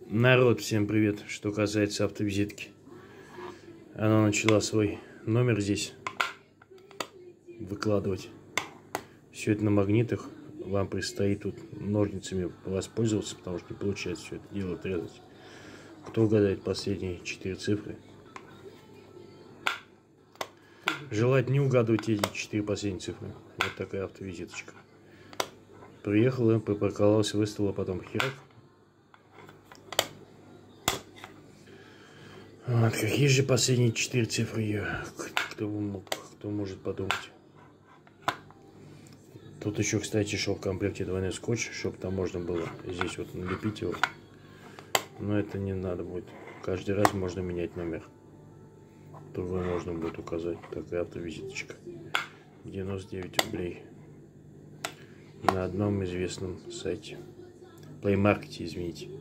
Народ, всем привет! Что касается автовизитки, она начала свой номер здесь выкладывать. Все это на магнитах. Вам предстоит тут ножницами воспользоваться, потому что не получается все это дело отрезать. Кто угадает последние 4 цифры? Желательно не угадывать эти 4 последние цифры. Вот такая автовизиточка. Приехала, припарковалась, выставила, потом херак. Вот, какие же последние 4 цифры ее? Кто может подумать? Тут еще, кстати, шел в комплекте двойной скотч, чтобы там можно было здесь вот налепить его. Но это не надо будет. Каждый раз можно менять номер. Другой можно будет указать. Такая автовизиточка. 99 рублей. На одном известном сайте. Play Market, извините.